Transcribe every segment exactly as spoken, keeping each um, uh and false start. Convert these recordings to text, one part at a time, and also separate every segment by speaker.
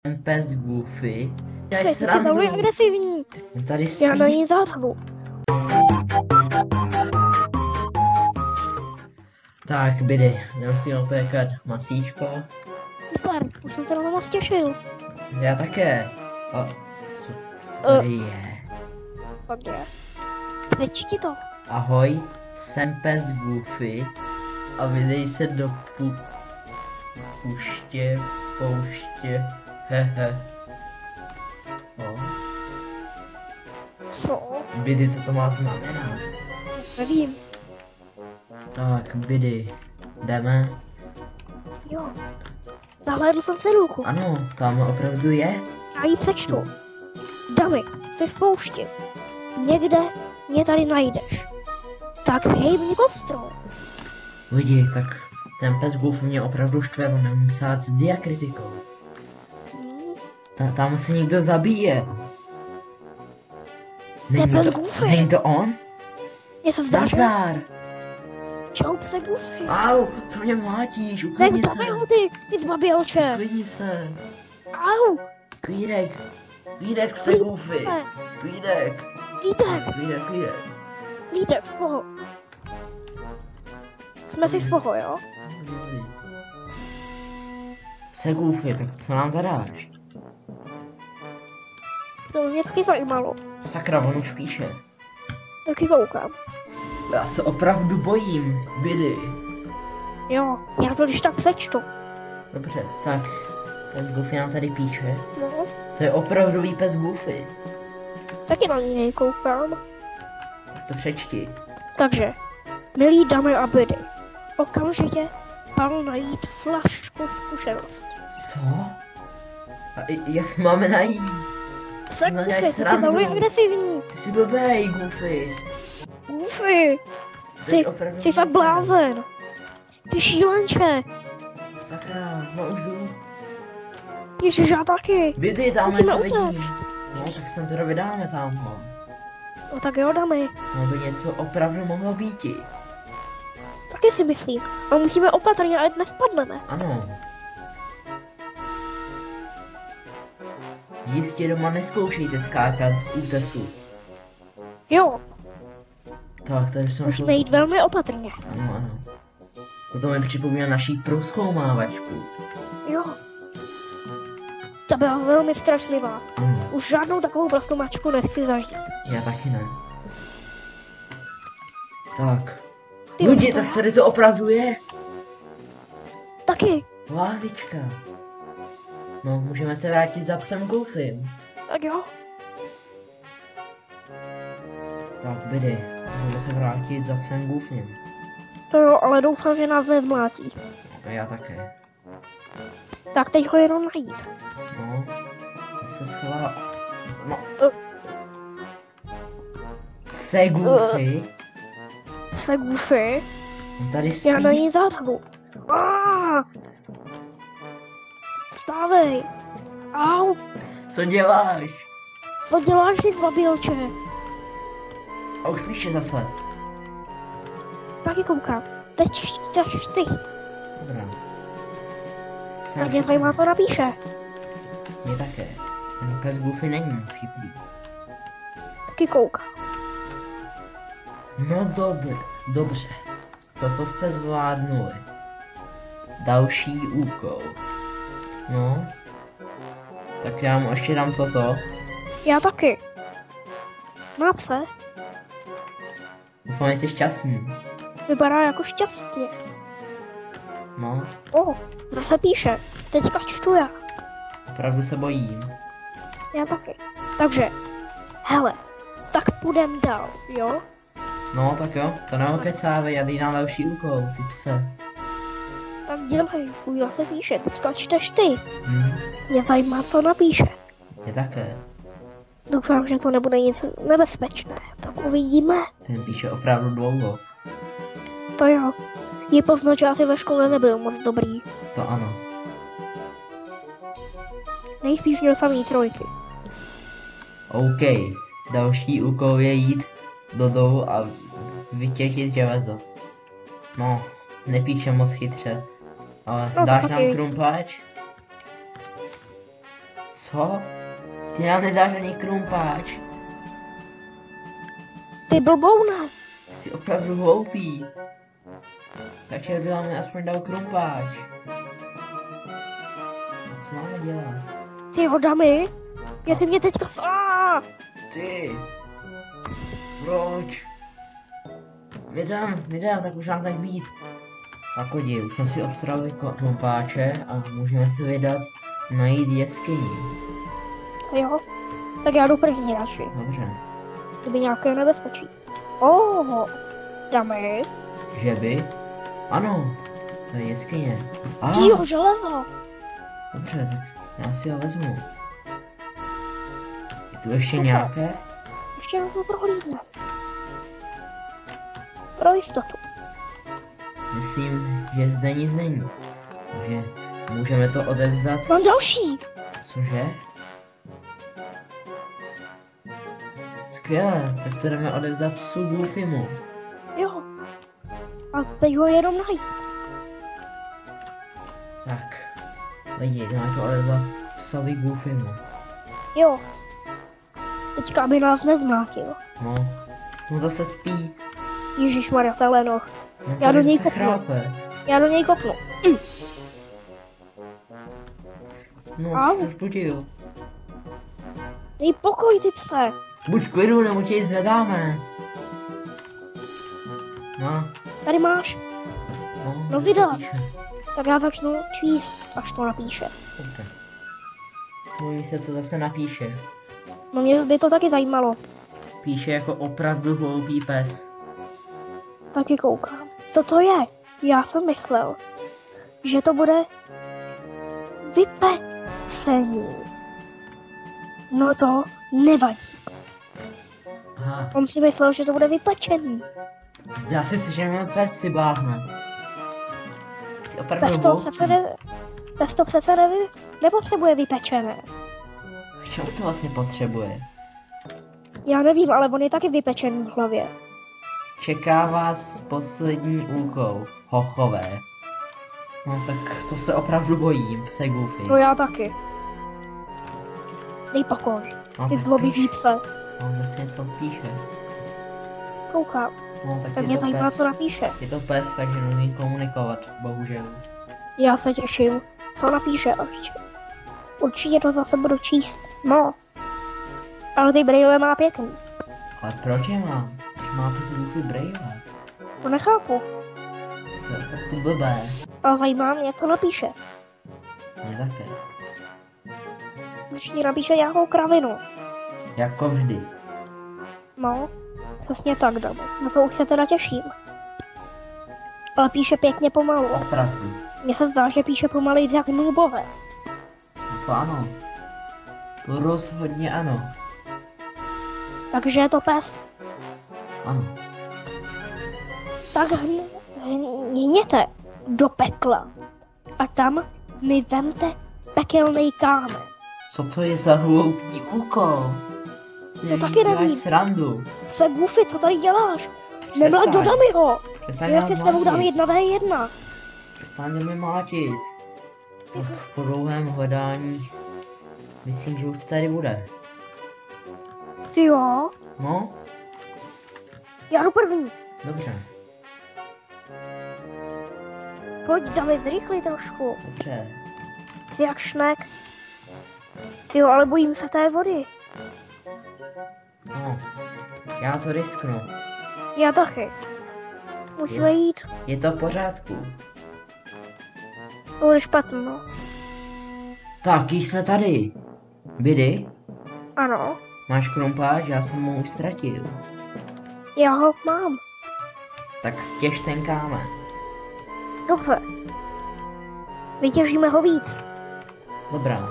Speaker 1: Pes Goofy.
Speaker 2: Ty jsi velmi agresivní.
Speaker 1: Tady
Speaker 2: Já na ní zářvu.
Speaker 1: Tak, bydy, jdem si opékat masíčko.
Speaker 2: Super, už jsem se na to moc těšil.
Speaker 1: Já také. O, co, co tady je?
Speaker 2: Pak je. Přečti to.
Speaker 1: Ahoj, jsem Pes Goofy a vydej se do pu... puště, pouště, hehe. Co?
Speaker 2: Co?
Speaker 1: Bydy, co to má znamenat?
Speaker 2: Nevím.
Speaker 1: Tak, bydy, jdeme.
Speaker 2: Jo. Zahlédl jsem celůku.
Speaker 1: Ano, tam opravdu je.
Speaker 2: Já ji přečtu. Dami, jsi v poušti. Někde mě tady najdeš. Tak vyhej mě kostro.
Speaker 1: Lidi, tak ten Pes Goofy mě opravdu štve, on nemůže psát s diakritikou.
Speaker 2: Hmm.
Speaker 1: Ta, tam se někdo zabíje.
Speaker 2: To je
Speaker 1: Není
Speaker 2: Pes
Speaker 1: to,
Speaker 2: Goofy.
Speaker 1: není to on?
Speaker 2: Je to zdá, že?
Speaker 1: Nazdar.
Speaker 2: Čau, Pse Goofy.
Speaker 1: Au, co mě mlátíš,
Speaker 2: Tak
Speaker 1: uklidni se.
Speaker 2: dami ho ty, ty zbabělče.
Speaker 1: Uklidni se.
Speaker 2: Au.
Speaker 1: Klídek. Klídek, Pse
Speaker 2: Klídek.
Speaker 1: Goofy. Klídek.
Speaker 2: Lídek,
Speaker 1: Klídek, klídek.
Speaker 2: lídek, v poho. Jsme si v poho, jo?
Speaker 1: Pse Goofy, tak co nám zadáš?
Speaker 2: To mě taky zajímalo.
Speaker 1: Sakra, on už píše.
Speaker 2: Taky koukám.
Speaker 1: Já se opravdu bojím, bydy.
Speaker 2: Jo, já to když tak přečtu.
Speaker 1: Dobře, tak. Pes Goofy nám tady píše.
Speaker 2: No,
Speaker 1: To je opravdový Pes Goofy.
Speaker 2: taky na ní koukám.
Speaker 1: Tak to přečti.
Speaker 2: Takže, milí dámy a bydy, okamžitě panu najít flašku zkušenosti.
Speaker 1: Co? A i- jak máme najít?
Speaker 2: Tak
Speaker 1: No,
Speaker 2: Goofy,
Speaker 1: děláš
Speaker 2: ty jsi
Speaker 1: srandu.
Speaker 2: velmi agresivní.
Speaker 1: Ty jsi blbej, Goofy.
Speaker 2: Goofy,
Speaker 1: Jsi
Speaker 2: jsi,
Speaker 1: opravdu
Speaker 2: jsi fakt
Speaker 1: blbej.
Speaker 2: blázen. Ty šílenče,
Speaker 1: Sakra, no už jdu.
Speaker 2: ježiš, já taky.
Speaker 1: Bydy, tam
Speaker 2: Musíme
Speaker 1: něco
Speaker 2: utéct.
Speaker 1: vidím. No tak se tam teda vydáme tamhle.
Speaker 2: No tak jo, dámy,
Speaker 1: No by něco opravdu mohlo býti.
Speaker 2: taky si myslím. A musíme opatrně, ať nespadneme.
Speaker 1: Ano. Jistě doma neskoušejte skákat z útesu.
Speaker 2: Jo,
Speaker 1: Tak, tady jsem šel.
Speaker 2: musíme jít velmi opatrně.
Speaker 1: Ano, ano. Toto mi připomíná naší průzkoumávačku.
Speaker 2: Jo. Ta byla velmi strašlivá.
Speaker 1: Ano,
Speaker 2: Už žádnou takovou prozkomačku nechci zažít.
Speaker 1: já taky ne. Tak.
Speaker 2: Ty
Speaker 1: Lidi,
Speaker 2: to
Speaker 1: tak
Speaker 2: já?
Speaker 1: tady to opravdu je.
Speaker 2: Taky.
Speaker 1: Lávička. No, můžeme se vrátit za psem Goofym.
Speaker 2: Tak jo.
Speaker 1: Tak, bydy. Můžeme se vrátit za psem Goofym.
Speaker 2: To jo, ale doufám, že nás nezmlátí.
Speaker 1: A já také.
Speaker 2: Tak teď ho jenom najít.
Speaker 1: No. Já se schovala. No.
Speaker 2: Uh.
Speaker 1: Pse Goofy.
Speaker 2: Se Goofy,
Speaker 1: On tady spí.
Speaker 2: já na ní zářvu. Ah! Vstávej. Au,
Speaker 1: Co děláš?
Speaker 2: co děláš ty zbabělče?
Speaker 1: A už píše zase.
Speaker 2: Taky koukám. Teď čteš ty.
Speaker 1: Dobrá. Jsem
Speaker 2: Tak mě
Speaker 1: si-
Speaker 2: zajímá, co napíše.
Speaker 1: Mě také. Ten Pes Goofy není moc chytrý.
Speaker 2: Taky koukám.
Speaker 1: No dobře, dobře. Toto jste zvládnuli. Další úkol. No. Tak já mu ještě dám toto.
Speaker 2: Já taky. Má pse,
Speaker 1: Doufám, že jsi šťastný.
Speaker 2: vypadá jako šťastně.
Speaker 1: No,
Speaker 2: O, zase píše. Teďka čtu já.
Speaker 1: opravdu se bojím.
Speaker 2: Já taky. Takže, hele, tak půjdem dál, jo?
Speaker 1: No, tak jo, to neokecávej, já dej nám další úkol, ty pse.
Speaker 2: Tak dělej, už zase píše, teďka čteš ty.
Speaker 1: Hm,
Speaker 2: Mě zajímá, co napíše.
Speaker 1: je také.
Speaker 2: Doufám, že to nebude nic nebezpečné. Tak uvidíme.
Speaker 1: Ten píše opravdu dlouho.
Speaker 2: To jo. Je poznat, že asi ve škole nebyl moc dobrý.
Speaker 1: To ano.
Speaker 2: Nejspíš měl samý trojky.
Speaker 1: OK, další úkol je jít do dolu a vytěžit železo. No, nepíše moc chytře, ale
Speaker 2: No,
Speaker 1: dáš
Speaker 2: taky.
Speaker 1: nám krumpáč? Co? Ty nám nedáš ani krumpáč.
Speaker 2: Ty blboune.
Speaker 1: Jsi opravdu hloupý. Takže by nám aspoň dal krumpáč. A co máme dělat?
Speaker 2: Ty ho damy. Jestli mě teďka... Aaaa!
Speaker 1: Ty. Proč? Vydám, vydám, tak už nám tak být. Tak lidi, už jsme si obstravili krumpáče a můžeme se vydat najít jeskyni.
Speaker 2: Jo, tak já jdu první radši.
Speaker 1: Dobře.
Speaker 2: Kdyby nějaké nebezpečí. Oho, dáme.
Speaker 1: Že by? Ano, to je jeskyně. A,
Speaker 2: Jo, železo.
Speaker 1: dobře, tak já si ho vezmu. Je tu ještě nějaké?
Speaker 2: Ještě jednou to prohlídne. Pro jistotu.
Speaker 1: Myslím, že zde nic není. Takže můžeme to odevzdat.
Speaker 2: Mám další.
Speaker 1: Cože? Skvěle, tak to jdeme odevzdat psu Goofymu.
Speaker 2: Jo. A teď ho jenom najít.
Speaker 1: Tak, lidi, jdeme to odevzdat psovi Goofymu.
Speaker 2: Jo. Teďka aby nás nezmlátil.
Speaker 1: No, on zase spí.
Speaker 2: Ježišmarja, telenoch.
Speaker 1: No,
Speaker 2: Já do
Speaker 1: tady
Speaker 2: něj
Speaker 1: se
Speaker 2: kopnu.
Speaker 1: chrápe.
Speaker 2: Já do něj kopnu. Hm.
Speaker 1: No,
Speaker 2: Au.
Speaker 1: ty se zbudil.
Speaker 2: Dej pokoj, ty pse.
Speaker 1: Buď klidu, nebo tě nic nedáme. No,
Speaker 2: Tady máš.
Speaker 1: no,
Speaker 2: No,
Speaker 1: co
Speaker 2: vydal.
Speaker 1: píše?
Speaker 2: Tak já začnu číst, až to napíše.
Speaker 1: Dobře. Mluví se, co zase napíše.
Speaker 2: No mě by to taky zajímalo.
Speaker 1: Píše jako opravdu hloupý pes.
Speaker 2: Taky koukám. Co to je? Já jsem myslel, že to bude vypecení. No to nevadí.
Speaker 1: Aha,
Speaker 2: On si myslel, že to bude vypečený.
Speaker 1: já si si, že máme pes, ty blázne. Jsi opravdu
Speaker 2: Bez toho
Speaker 1: hloupý.
Speaker 2: přece, ne, bez toho přece nevy, nepotřebuje vypečené.
Speaker 1: K čemu to vlastně potřebuje?
Speaker 2: Já nevím, ale on je taky vypečený v hlavě.
Speaker 1: Čeká vás poslední úkol. Hochové. No tak to se opravdu bojím, pse Goofy.
Speaker 2: To já taky. Dej pokoj.
Speaker 1: No,
Speaker 2: Ty
Speaker 1: tak
Speaker 2: zlobivý
Speaker 1: píš.
Speaker 2: pse.
Speaker 1: On zase něco píše.
Speaker 2: Koukám.
Speaker 1: No tak,
Speaker 2: Tak
Speaker 1: je
Speaker 2: mě
Speaker 1: to
Speaker 2: zajímá,
Speaker 1: pes.
Speaker 2: co napíše.
Speaker 1: Je to pes, takže neumí komunikovat, bohužel.
Speaker 2: Já se těším, co napíše až. Určitě to zase budu číst. No. Ale ty brýle má pěkný.
Speaker 1: Ale proč je mám? Když má pes Goofy brejle?
Speaker 2: To nechápu.
Speaker 1: To je fakt to blbé.
Speaker 2: Ale zajímá mě, co napíše.
Speaker 1: Mě také.
Speaker 2: Určitě napíše nějakou kravinu.
Speaker 1: Jako vždy.
Speaker 2: No, přesně tak, dáme. Na to už se teda těším. Ale píše pěkně pomalu.
Speaker 1: Opravdu.
Speaker 2: Mně se zdá, že píše pomalej jak nubové.
Speaker 1: No to ano. To rozhodně ano.
Speaker 2: Takže je to pes.
Speaker 1: Ano.
Speaker 2: Tak hn- hněte do pekla. A tam mi vemte pekelnej kámen.
Speaker 1: Co to je za hloupý úkol?
Speaker 2: To taky nevím.
Speaker 1: Děláš srandu.
Speaker 2: Se Goofy, co tady děláš? Nemlad do Damiho.
Speaker 1: Přestaň
Speaker 2: Já
Speaker 1: nás
Speaker 2: si s tebou dám
Speaker 1: mlátit.
Speaker 2: jedna ve jedna.
Speaker 1: Přestaň mě mlátit. Tak po dlouhém hledání myslím, že už to tady bude.
Speaker 2: Ty jo,
Speaker 1: No,
Speaker 2: já jdu první.
Speaker 1: dobře,
Speaker 2: Pojď, Dami, zrychli trošku.
Speaker 1: dobře.
Speaker 2: Jsi jak šnek. Ty jo, ale bojím se té vody.
Speaker 1: No, já to risknu.
Speaker 2: Já taky. Musíme jít.
Speaker 1: Je to v pořádku.
Speaker 2: To bude špatno, no.
Speaker 1: Tak, již jsme tady. Bidy,
Speaker 2: Ano,
Speaker 1: máš krumpáč, já jsem ho už ztratil.
Speaker 2: já ho mám.
Speaker 1: Tak stěž ten kámen.
Speaker 2: Dobře. Vytěžíme ho víc.
Speaker 1: Dobrá.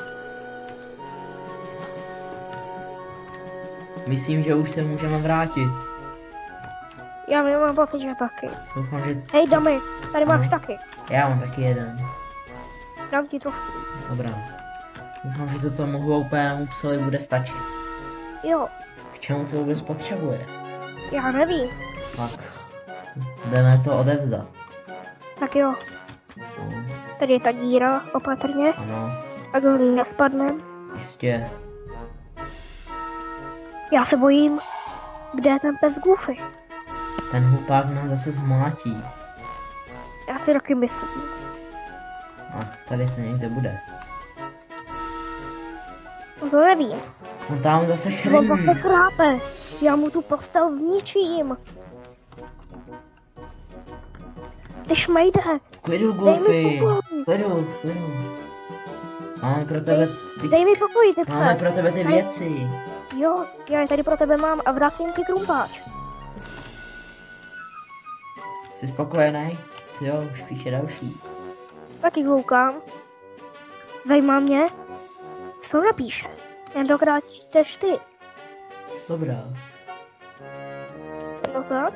Speaker 1: Myslím, že už se můžeme vrátit.
Speaker 2: Já mám pocit, že taky.
Speaker 1: Doufám, že...
Speaker 2: Hej, Dami, tady máš
Speaker 1: Ano.
Speaker 2: taky.
Speaker 1: Já mám taky jeden.
Speaker 2: Dám ti trošku.
Speaker 1: Dobrá. Doufám, že to tomu hloupému psovi bude stačit.
Speaker 2: Jo,
Speaker 1: K čemu to vůbec potřebuje?
Speaker 2: já nevím.
Speaker 1: Tak, jdeme to odevzdat.
Speaker 2: Tak jo,
Speaker 1: No,
Speaker 2: tady je ta díra, opatrně.
Speaker 1: ano,
Speaker 2: A do ní nespadnem.
Speaker 1: Jistě.
Speaker 2: Já se bojím, kde je ten pes Goofy.
Speaker 1: Ten hlupák nás zase zmátí.
Speaker 2: Já si taky myslím.
Speaker 1: A tady to někde bude.
Speaker 2: No to nevím.
Speaker 1: On tam zase
Speaker 2: On
Speaker 1: chrlí.
Speaker 2: zase chrápe. Já mu tu postel zničím. Ty šmejde.
Speaker 1: Klidu,
Speaker 2: Dej mi
Speaker 1: Goofy.
Speaker 2: pokoj.
Speaker 1: Klidu, klidu. Máme pro tebe ty,
Speaker 2: Dej mi pokoj, ty
Speaker 1: máme
Speaker 2: pse.
Speaker 1: pro tebe ty
Speaker 2: Tady-
Speaker 1: věci.
Speaker 2: Jo, já je tady pro tebe mám a vracím ti krumpáč.
Speaker 1: Jsi spokojený? Jsi jo, už píše další.
Speaker 2: Taky koukám. Zajímá mě, co napíše. Tentokrát čteš ty.
Speaker 1: Dobrá.
Speaker 2: No tak.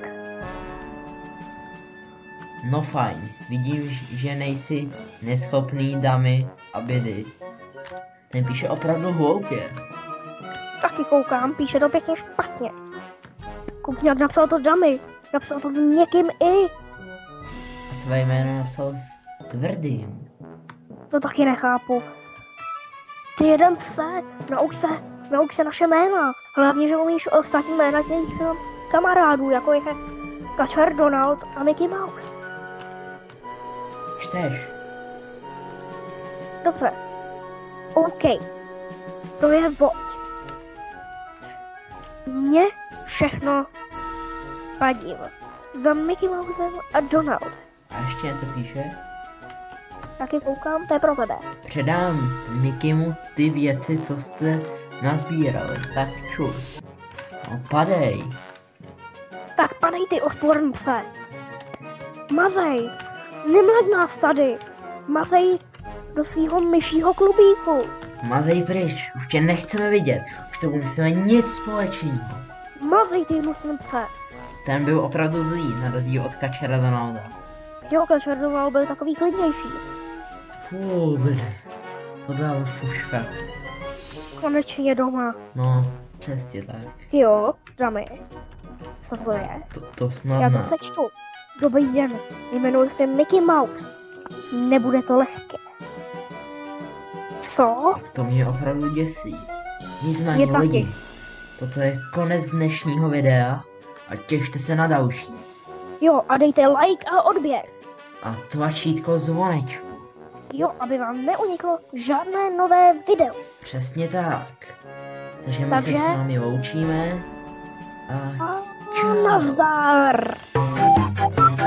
Speaker 1: No fajn, vidím, že nejsi neschopný dámy a bědy. Ten píše opravdu hloupě.
Speaker 2: Taky koukám, píše to pěkně špatně. Koukni, jak napsal to Dummy. Napsal to s někým i.
Speaker 1: A tvé jméno napsal s tvrdým.
Speaker 2: To taky nechápu. Ty jeden pse, nauč se, nauč se naše jména. Hlavně, že umíš ostatní jména těch um, kamarádů, jako je Kačer, Donald a Mickey Mouse.
Speaker 1: Čteš?
Speaker 2: Dobře. OK. To je bod. Mně všechno vadí. Za Mickey Mousem a Donald.
Speaker 1: A ještě něco píše?
Speaker 2: Taky koukám, to je pro tebe.
Speaker 1: Předám Mickeymu ty věci, co jste nazbírali. Tak čus. No padej.
Speaker 2: Tak padej ty odporný pse. Mazej. Nemlaď nás tady. Mazej do svýho myšího klubíku.
Speaker 1: Mazej pryč, už tě nechceme vidět. Už to musíme nic společného.
Speaker 2: Mazej ty musím pse.
Speaker 1: Ten byl opravdu zlý, na rozdíl od Kačera Donalda.
Speaker 2: Jo, Kačer Donald byl takový klidnější.
Speaker 1: Fú, bude. To byla fuška.
Speaker 2: Konečně doma.
Speaker 1: No, přesně tak.
Speaker 2: Jo, dámy. Co to je?
Speaker 1: To, to
Speaker 2: Já to
Speaker 1: snadná.
Speaker 2: přečtu. Dobrý den, jmenuji se Mickey Mouse. Nebude to lehké. Co?
Speaker 1: To mě opravdu děsí.
Speaker 2: Je
Speaker 1: Nicméně
Speaker 2: taky.
Speaker 1: lidi, toto je konec dnešního videa a těšte se na další.
Speaker 2: Jo, a dejte like a odběr.
Speaker 1: A tlačítko zvonečku.
Speaker 2: Jo, aby vám neuniklo žádné nové video.
Speaker 1: Přesně tak. Takže my
Speaker 2: Takže-
Speaker 1: se s vámi loučíme a
Speaker 2: A
Speaker 1: čau.
Speaker 2: nazdar.